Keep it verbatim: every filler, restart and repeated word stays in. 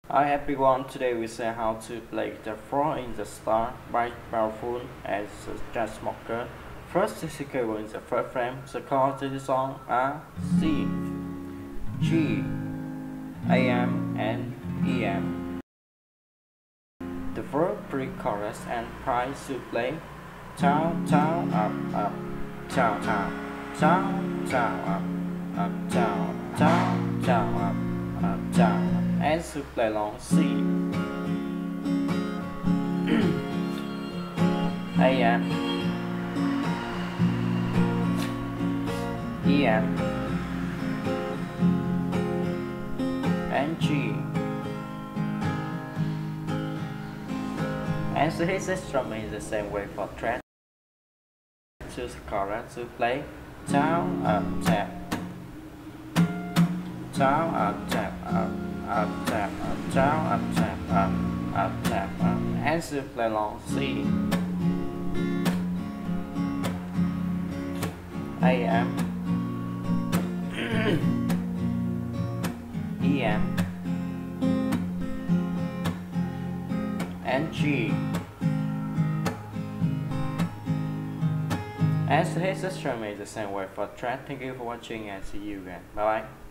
Hi everyone, today we see how to play the Fall in the Star by Powfu The Chainsmokers. First is equal in the first frame, the chords of the song are C, G, A M, and E M. The verb pre-chorus and price to play down, down, up, up, down, down, down, down, up, up, down, down, down, up, up, down. And to play along C, A M, E M, and G. And so his instrument is the same way for track. Choose the chorus to play down, up, tap, down, up, tap, up. Up, tap, up, down, up, tap, up, up, tap, up, and to play along C, A M, E M, and G. As his instrument is the same way for track. Thank you for watching and see you again. Bye bye.